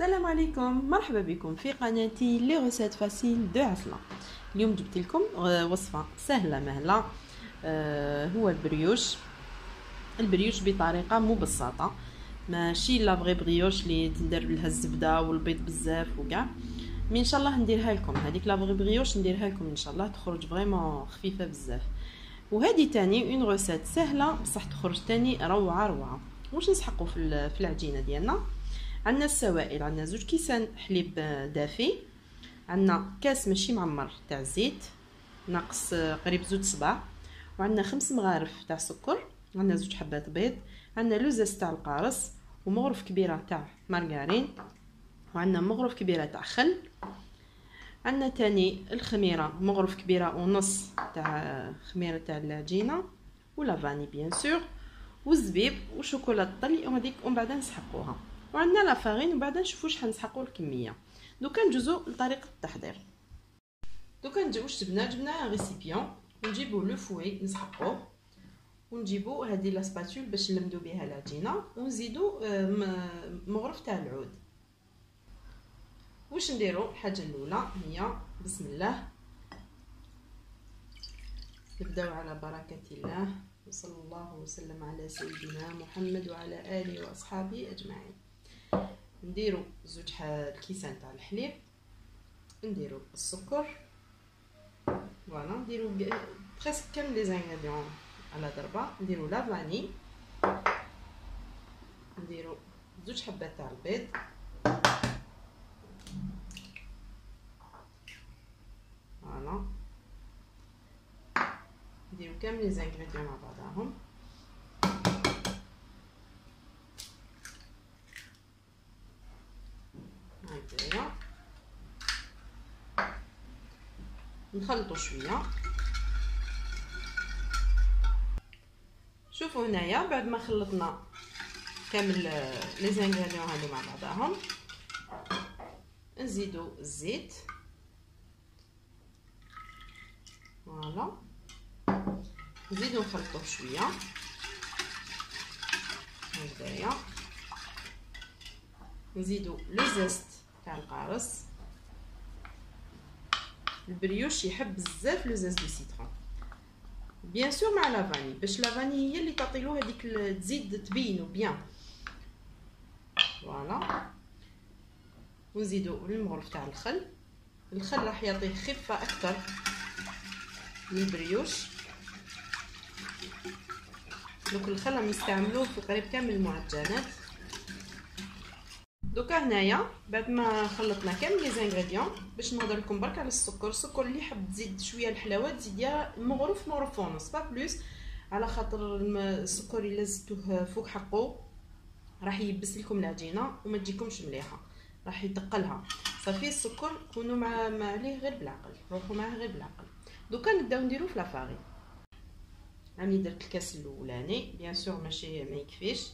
السلام عليكم، مرحبا بكم في قناتي لي ريسيت فاسيل دو عسلة. اليوم جبت لكم وصفة سهلة مهلة. هو البريوش بطريقة مبسطة، ماشي لا فغي بريوش اللي تندير لها الزبدة والبيض بزاف وكاع. مي ان شاء الله نديرها لكم هذيك لا فغي بريوش، نديرها لكم ان شاء الله تخرج فريمون خفيفة بزاف. وهذه تاني اون ريسيت سهلة بصح تخرج تاني روعة. واش نسحقوا في العجينة ديالنا؟ عندنا السوائل، عندنا 2 كيسان حليب دافي، عندنا كاس ماشي معمر تاع الزيت ناقص قريب 2 صباع، وعندنا 5 مغارف تاع سكر، عندنا 2 حبات بيض، عندنا لوزاس تاع القارص، ومغرف كبيره تاع مارغرين، وعندنا مغرف كبيره تاع خل، عندنا تاني الخميره مغرف كبيره ونص تاع خميره تاع العجينه، ولا فاني بيان سور، والزبيب وشوكولاته طلي، وهذيك ومن بعد نسحقوها. وعندنا لا فارين، وبعد نشوفوا شحال نسحقوا الكميه. دوكا ندوزو لطريقه التحضير. دوكا واش جبنا ريسيبيون، ونجيبو لو فوي نسحقوه، ونجيبو هذه لا سباتول باش نلمدو بها العجينه، ونزيدو مغرف تاع العود. واش نديرو؟ الحاجه الاولى هي بسم الله، نبداو على بركه الله، وصلى الله وسلم على سيدنا محمد وعلى اله واصحابه اجمعين. نديرو 2 كيسان تاع الحليب، نديرو السكر، فوالا نديرو بريسك كامل لي زانغريديون على ضربه، نديرو لا فاني، نديرو 2 حبات تاع البيض، فوالا نديرو كامل لي زانغريديون مع بعضهم، هكذايا نخلطو شويه. شوفوا هنايا بعد ما خلطنا كامل لي زانغريديون هادو مع بعضهم، نزيدو الزيت، فوالا نزيدو نخلطوه شويه هكذايا، نزيدو لو زيست تاع القارص. البريوش يحب بزاف لو زيست دو سيترون بيان سور مع لا فاني، باش لا فاني هي اللي تعطيلو هذيك تزيد تبينو بيان، فوالا. ونزيدو المغرف تاع الخل راح يعطيه خفه اكثر للبريوش. دوك الخل راهم يستعملوه في قريب كامل المعجنات. دوكا هنايا بعد ما خلطنا كامل لي زانغريديون، باش نهضر لكم برك على السكر اللي حاب تزيد شويه الحلاوه تزيد يا مغرف ونص با بلوس، على خاطر السكر الا زدتوه فوق حقه راح يبس لكم العجينه وما تجيكمش مليحه، راح يثقلها. صافي السكر كونوا مع عليه غير بالعقل، روحوا معاه غير بالعقل. دوكا نبداو نديرو في لافارين. راني درت الكاس الاولاني بيان سور ماشي ما يكفيش،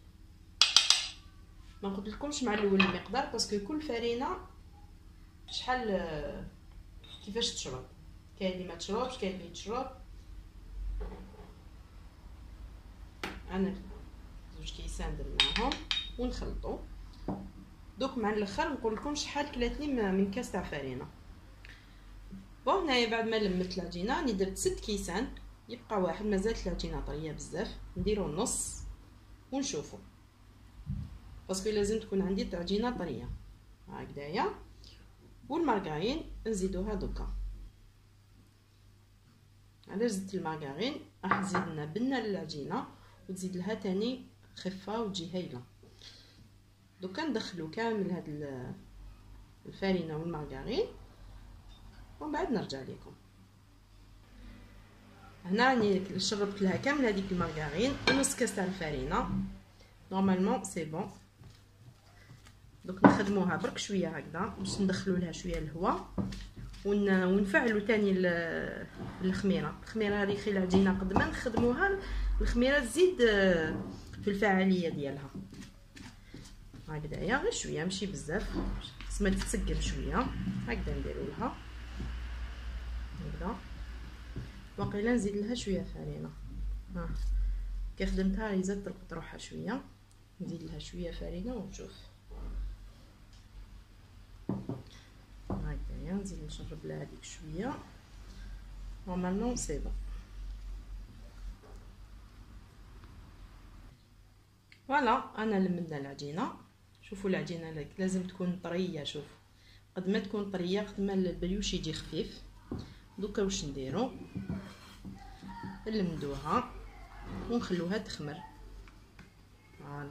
ما قلت لكمش مع الاول المقدار باسكو كل فرينه شحال كيفاش تشرب، كاين اللي ما تشربش كاين اللي تشرب. انا 2 كيسان درناهم ونخلطوا. دوك مع الاخر نقول لكم شحال كلاتني من كاس تاع فرينه. بون هنايا بعد ما لمت العجينه راني درت 6 كيسان، يبقى واحد مازالت العجينه طريه بزاف، نديرو النص ونشوفوا باسكو لازم تكون عندي عجينه طريه هكذايا. والمارغرين نزيدوها دوكا. علاش زدت المارغرين؟ راح تزيد لنا بنه للعجينه وتزيد لها تاني خفه وتجي هايله. دوكا ندخلو كامل هاد الفارينه والمارغرين ومن بعد نرجع لكم. هنا راني شربت لها كامل هذيك المارغرين ونص كاس تاع الفارينه، نورمالمون سي بون. دوك نخدموها برك شويه هكذا باش ندخلو لها شويه الهواء ونفعلوا تاني الخميره هذه خي العجينه قد ما نخدموها الخميره تزيد في الفعاليه ديالها هكذايا، غير شويه ماشي بزاف، خصها تتسقم شويه هكذا. نديروا لها هكذا، واقيلا نزيد لها شويه فرينه. ها كي خدمتها ريزات تربط روحها شويه، نزيد لها شويه فرينه ونشوف. هنايا نزيد نشرب لها هذيك شويه. نورمالمون سي بون. فوالا انا لمدنا العجينه. شوفوا العجينه لازم تكون طريه. شوف قد ما تكون طريه قد ما البريوش يجي خفيف. دوكا واش نديرو؟ نلمدوها ونخلوها تخمر. فوالا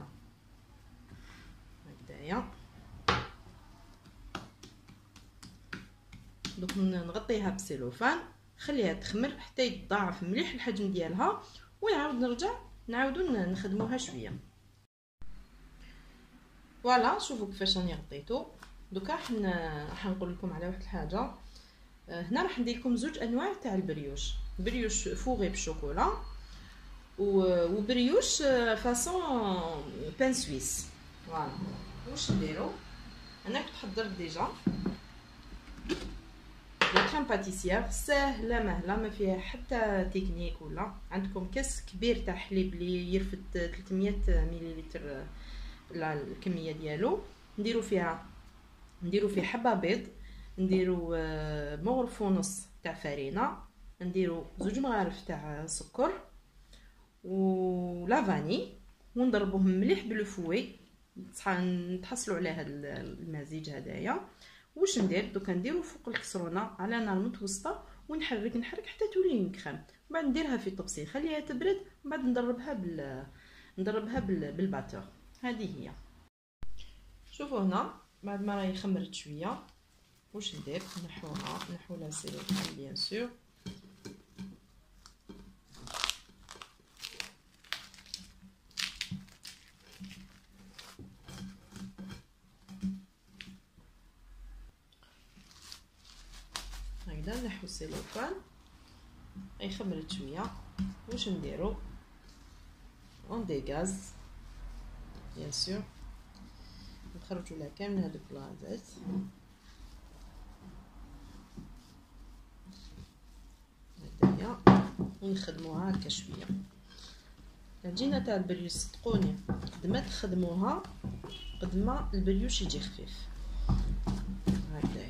هكذايا. دوك نغطيها بسيلوفان خليها تخمر حتى يتضاعف مليح الحجم ديالها، ونعاود نرجع نعاودو نخدموها شويه. فوالا شوفوا كيفاش راني غطيتو. دوكا حنقول لكم على واحد الحاجه. هنا راح ندير لكم زوج انواع تاع البريوش، بريوش فوغي بالشوكولا وبريوش فاصون بان سويس. فوالا واش نديرو؟ انا كنت حضرت ديجا الكريم باتيسيير ساهله مهله ما فيها حتى تكنيك. ولا عندكم كاس كبير تاع حليب اللي يرفد 300 مليلتر الكميه ديالو، نديرو فيه حبه بيض، نديرو مغرف ونص تاع فرينه، نديرو 2 مغارف تاع سكر ولا فاني، ونضربوهم مليح بالفوي نتحصلوا على هذا المزيج هذايا. واش ندير دوكا؟ نديرو فوق الكسرونه على نار متوسطه ونحرك حتى تولي اون كريم. من بعد نديرها في طبسي خليها تبرد، من بعد ندربها بالباتور. هذه هي. شوفوا هنا بعد ما راهي خمرت شويه واش ندير؟ نحولها سيلوفان بيان سور. هكذا نحو السيلوفان. هاي خمرت شويه واش نديرو؟ اون ديغاز بيان سور، نخرجوا لها كامل هذوك الغازات. هكذايا ونخدموها هكا شويه. العجينه تاع البريوش صدقوني قد ما تخدموها قد ما البريوش يجي خفيف. هكذايا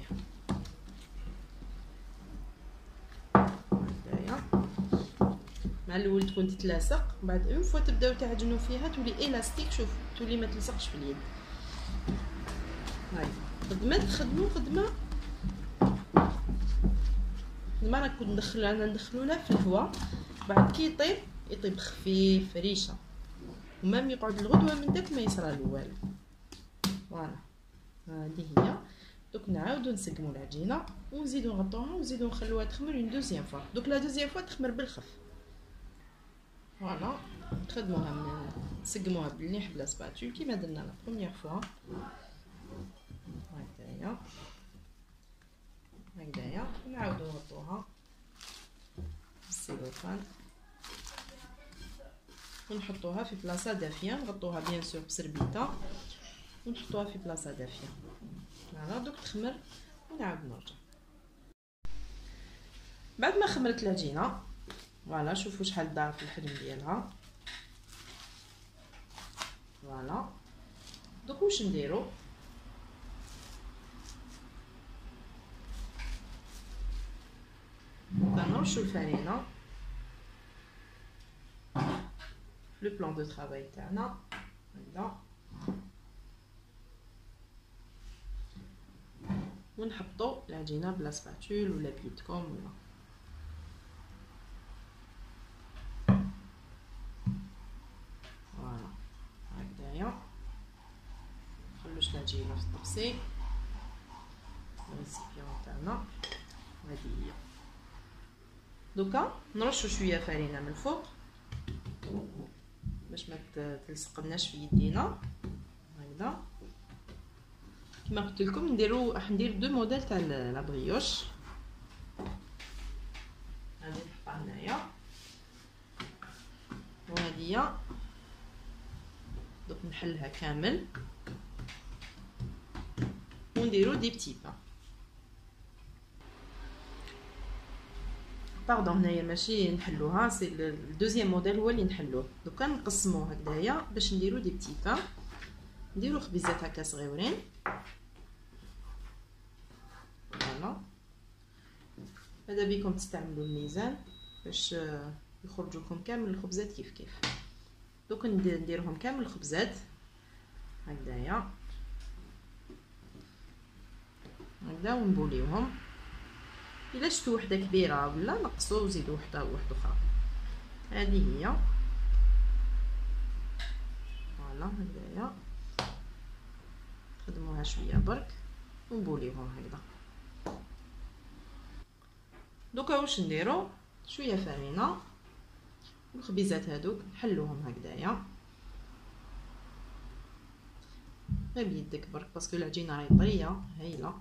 مع الاول تكون تتلاصق، بعد اون فوا تبداو تعجنوا فيها تولي الاستيك. شوف تولي ما تلصقش في اليد. هاي قد ما تخدموا قد ما راكو ندخلو لها في الهواء، بعد كي يطيب خفيف ريشه، ومام يقعد الغدوه من داك ما يصرالو والو. فوالا هذه هي. دوك نعاودو نسقمو العجينه ونزيدو نغطوها ونزيدو نخلوها تخمر اون دوزيام فوا. دوك لا دوزيام فوا تخمر بالخف. فوالا نخدموها نسقموها بالمليح بلا سباتول كيما درنا لا بروميير فوا. هكذايا نعاودو نغطوها بالسيلوفان ونحطوها في بلاصه دافيه. نغطوها بيان سور بسربيته ونحطوها في بلاصه دافيه. فوالا دوك تخمر ونعاود نرجع. بعد ما خمرت العجينه فوالا شوفوا شحال ضاعف الحجم ديالها. فوالا دوك واش نديرو؟ نرشو الفرينه لو بلان دو طرافاي تاعنا هكذا، ونحطو العجينه بلا سباتول ولا بيدكم ولا. فوالا هكذايا نخلوش العجينه في الطبسي الريسيبيون تاعنا. هذه هي. دوكا نرشو شويه فرينه من الفوق باش ما تلصقناش في يدينا. هكذا كما قلت لكم راح ندير 2 موديل تاع لا بريوش. هذه نحطها هنايا وهذه دوك نحلها كامل ونديرو دي بتي با. باردون هنايا ماشي نحلوها، سي الدوزيام موديل هو اللي نحلوه. دوكا نقسمو هكذايا باش نديرو دي بتي با. نديرو خبيزات هكا صغيورين. فوالا ماذا بكم تستعملوا الميزان باش يخرجوا لكم كامل الخبزات كيف كيف. دوك نديرهم كامل الخبزات هكذايا هكذا ونبوليوهم. الا شفتوا وحده كبيره ولا نقصوا وزيدوا وحده اخرى. هذه هي فوالا هكذايا خدموها شويه برك ونبوليوهم هكذا. دوكا واش نديرو شويه فرينه والخبيزات هذوك نحلوهم هكذايا غير بيدك برك باسكو العجينه راهي طريه هايله.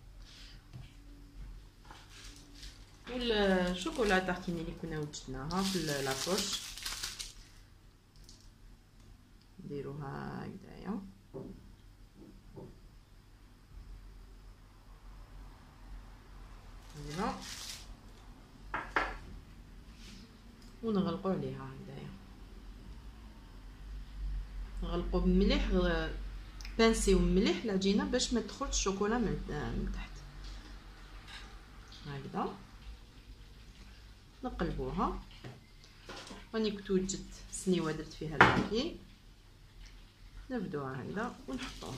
والشوكولا تارتيني اللي كنا وجدناها في لاكوش نديروها هكذايا هنا ونغلقوا عليها هكذايا. نغلقوا بمليح بانسيو مليح العجينه باش ما تدخلش الشوكولا من تحت هكذا. نقلبوها. راني كنت وجدت سنيوه درت فيها البابي نبدوها هكذا ونحطوها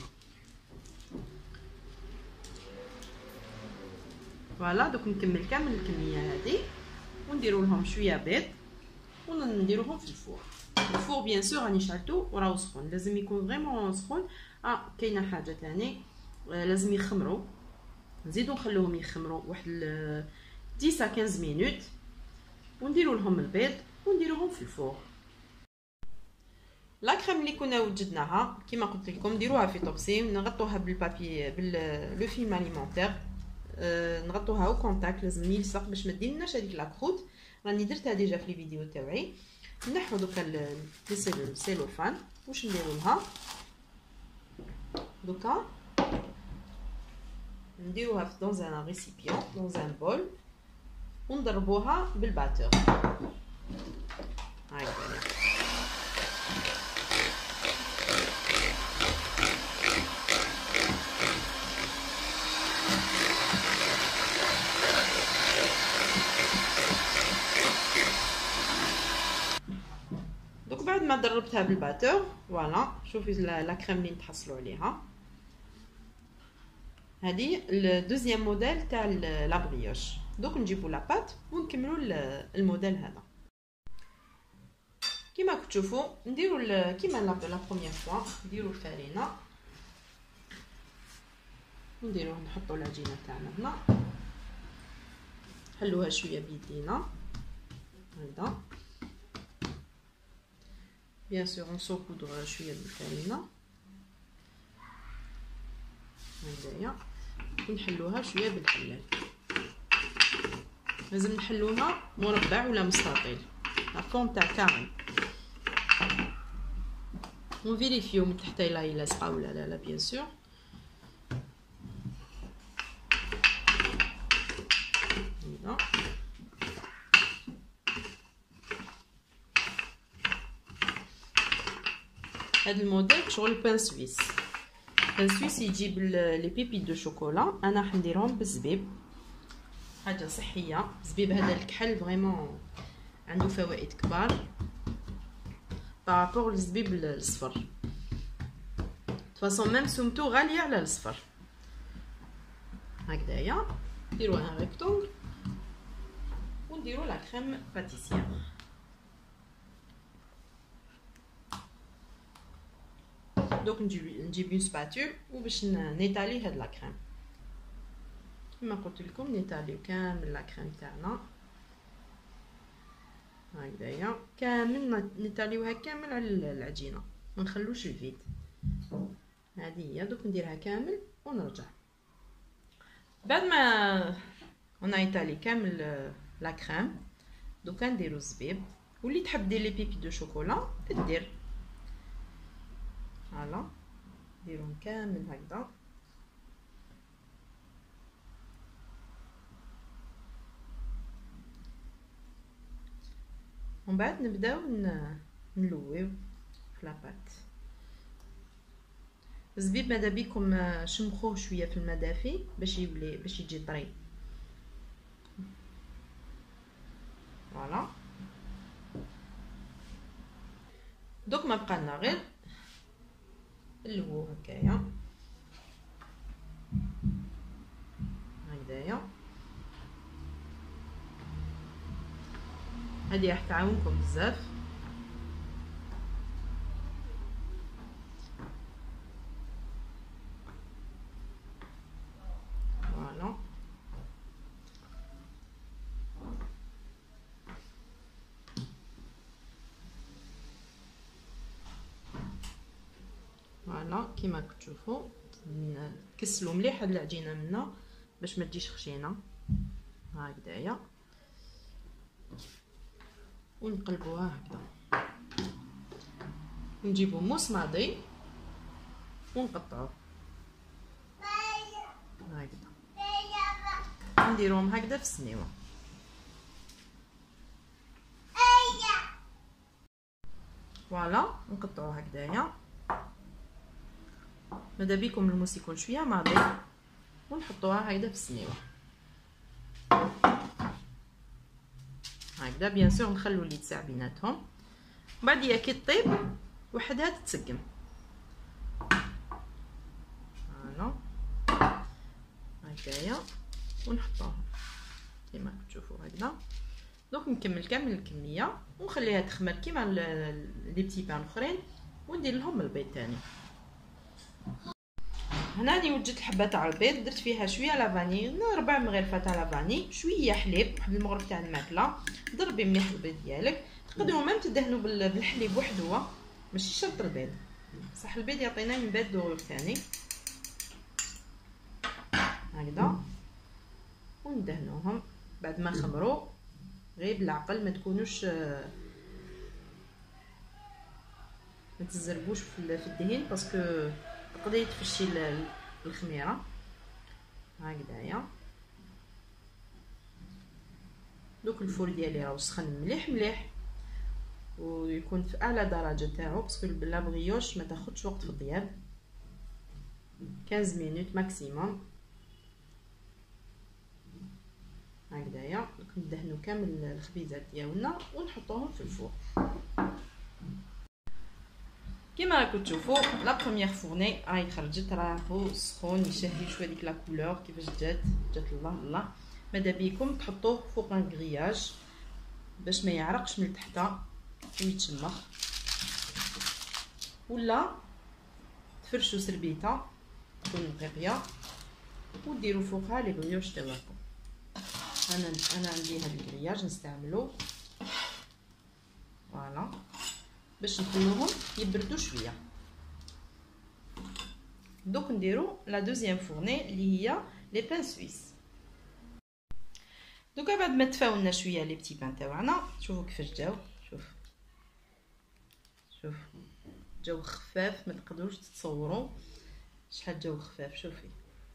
فوالا. دوك نكمل كامل الكميه هذه ونديروا لهم شويه بيض ونديروهم في الفور بيان سور راني شعلتو وراه سخون لازم يكون فريمون سخون. كاينه حاجه ثاني لازم يخمروا نزيدو نخلوهم يخمروا واحد 10 15 مينوت ونديروا لهم البيض ونديروهم في الفور. لا كريم اللي كنا وجدناها كيما قلت لكم ديروها في طبسي نغطوها بالبابي لو فيلم اليمونتير نغطوها او كونتاكت لازم يلصق باش ما ديرناش هذيك لاكروت. راني درتها ديجا في لي فيديو تاعي. نحو دوكا السيلوفان واش نديرو لها دوكا نديروها في دون ان ريسيبيون دون ان بول ونضربوها بالباتور هكذا. دوك بعد ما ضربتها بالباتور فوالا شوفي لا كريم اللي نتحصلوا عليها. هذه الدوزيام موديل تاع لا بريوش. دوك نجيبوا لا بات ونكملوا الموديل هذا. كيما كتشوفوا نديروا كيما لا بروميير فوا نديروا الفرينه ونديروه نحطوا العجينه تاعنا هنا نحلوها شويه بيدينا هكذا بيان سور نصوبوا شويه بالفرينه هكذايا ونحلوها شويه بالحلال. لازم نحلوها مربع ولا مستطيل الفورم تاع كامل ونفيريفيو من تحت الا هي لاصقه ولا لا بيان سور. هذا الموديل شغل بان سويس. بان سويس يجيب لي بيبيت دو شوكولا. انا راح نديرهم بالزبيب حاجه صحيه. الزبيب هذا الكحل فريمون عنده فوائد كبار بارابور للزبيب الصفر. فاصون ميم سمتو غاليه على الصفر هكذايا. نديرو ان ريكتونغ ونديرو لا كريم باتيسير. دوك نجيب اون سباتول وباش نيطالي هاد لا كريم كما قلت لكم نيطاليو كامل لا كريم تاعنا هكذايا كامل نيطاليوها كامل على العجينه ما نخلوش الفيد. هذه هي دوك نديرها كامل ونرجع. بعد ما نيطالي كامل لا كريم دوكا نديرو الزبيب واللي تحب دير لي بيبي دو شوكولا دير فوالا نديرهم كامل هكذا. ومن بعد نبداو نلويو في لاباط. الزبيب ماذا بيكم شمخوه شويه في الماء دافي باش يولي باش يجي طري. فوالا. دوك ما بقى لنا غير نلوو هكايا هكذايا. هادي راح تعاونكم بزاف. فوالا فوالا كيما كتشوفوا نكسلو مليح هاد العجينه منا باش ما تجيش خشينه هكذايا، ونقلبوها هكذا. نجيبو موس ماضي ونقطعوه هكذا، نديروهم هكذا في السنيوه. فوالا نقطعوه هكذايا. ماذا بيكم الموس يكون شويه ماضي، ونحطوها هكذا في السنيوه هكذا. بيان سور نخلو اللي تساع بيناتهم، بعد كي طيب وحدها تتسقم. فوالا هكايا ونحطوها كيما تشوفوا هكذا. دونك نكمل كامل الكميه ونخليها تخمر كيما لي بتي بان الاخرين، وندير لهم البيض تاني. هنا راني وجدت الحبه تاع البيض، درت فيها شويه لافاني، 4 مغرفه تاع لافاني، شويه حليب، واحد المغرف تاع الماكله. ضربي مليح البيض ديالك. تقدروا ميم تدهنوا بالحليب وحده، ماشي شرط البيض، صح البيض يعطينا من بعد دور ثاني هكذا. وندهنوهم بعد ما خمروا، غير بالعقل ما تكونوش ما تزربوش في الدهين، باسكو تقدري تفشي الخميره هكذايا. دوك الفور ديالي راهو سخن مليح مليح، ويكون في اعلى درجه تاعو، باسكو لا بريوش ما تاخذش وقت في الطياب، 15 مينوت ماكسيموم هكذايا. ندهنوا كامل الخبيزات ديالنا ونحطوهم في الفور. كيما راكم تشوفوا لا بروميير فورني راهي خرجت، راهو سخون يشهي شويه ديك لا كولور كيفاش جات الله الله. ماذا بيكم تحطوه فوق ان غرياج باش ما يعرقش من تحت ويتشمخ، ولا تفرشوا سربيته تكون مغطيه وديروا فوقها لي بريوش تاعكم. انا عندي هاد الكرياج نستعملو فوالا باش نخلوهم يبردوا شويه. دوك نديرو لا دوزيام فورني اللي هي لي بان سويس. دوكا بعد ما تفاولنا شويه لي بتي بان تاعنا، شوفوا كيفاش جاو. شوف جاو خفاف، ما تقدروش تتصوروا شحال جاو خفاف. شوفي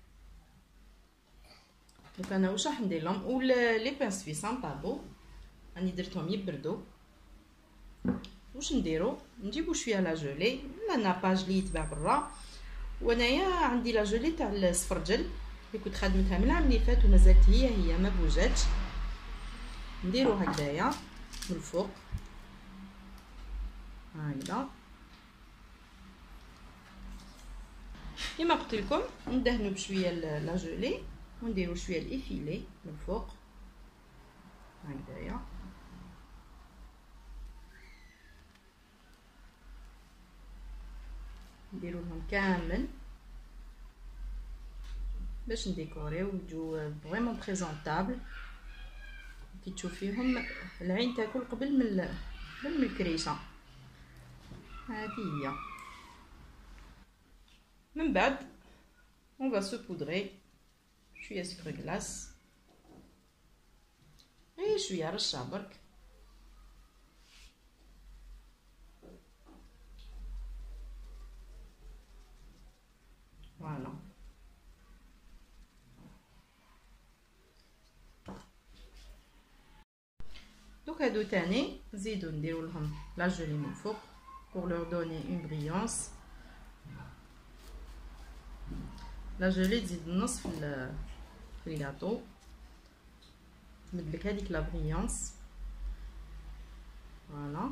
دوك انا واش راح ندير لهم، ولا لي بان سويس نطابو راني درتهم يبردوا. واش نديرو، نجيبو شويه لا جولي لا ناباج لي يتباع برا، وانايا عندي لا جولي تاع السفرجل اللي كنت خدمتها من العام اللي فات ومازالت هي ما بوجاتش. نديرو هكذايا من الفوق هكذا كما قلت لكم. ندهنوا بشويه لا جولي ونديروا شويه الافيلي من الفوق هكذايا. نديرو لهم كامل باش نديكوريو ويجو فريمون بريزونطابل. كي تشوفيهم العين تاكل قبل من الكريشه. هذه هي. من بعد on va se poudrer شويه سكر كلاص، غير شويه رشه برك. فوالا دوك هادو تاني نزيدو نديرو لهم لا جولي من فوق pour leur donner une brillance. لا جولي تزيد النص في الكاطو تمدلك هذيك لا بريونس. فوالا.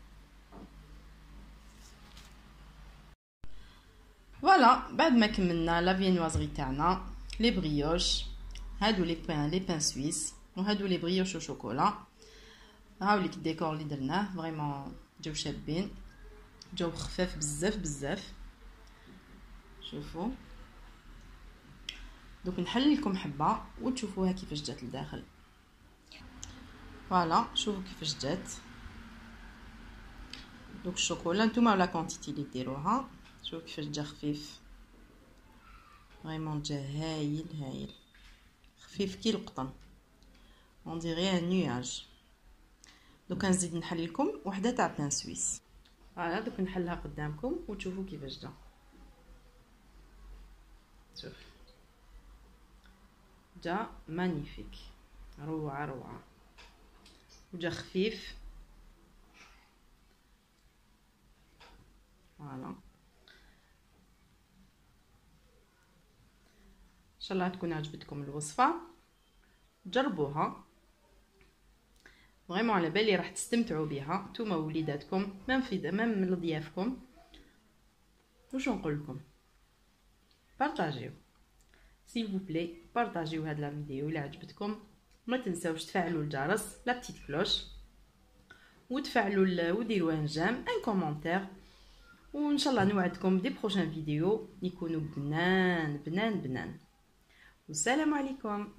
فوالا بعد ما كملنا لا فينوازغي تاعنا لي بريوش، هادو لي بان سويس وهادو لي بريوش او شوكولا. هاوليك الديكور اللي درناه فريمون جاو شابين، جاو خفاف بزاف بزاف. شوفوا دوك نحل لكم حبه وتشوفوها كيفاش جات لداخل. فوالا شوفوا كيفاش جات. دوك الشوكولا نتوما ولا كونتيتي اللي ديروها، شوفوا كيفاش جا خفيف فريمون، جا هايل هايل، خفيف كي القطن، اون ديغي ان نياج. دوك نزيد نحل لكم وحده تاع بان سويس. فوالا دوك نحلها قدامكم وتشوفوا كيفاش جا. شوف جا مانيفيك، روعه روعه، وجا خفيف. فوالا ان شاء الله تكون عجبتكم الوصفه، جربوها فريمون، على بالي راح تستمتعوا بها نتوما ووليداتكم، ميم لضيافكم. واش نقول لكم، بارطاجيو سيل فو بلاي، بارطاجيو هاد لا فيديو الا عجبتكم. ما تنساوش تفعلوا الجرس لا بتيت كلوش، وتفعلوا وديروا ان جيم ان كومونتير، وان شاء الله نوعدكم دي بروشين فيديو يكونوا بنان بنان بنان. والسلام عليكم.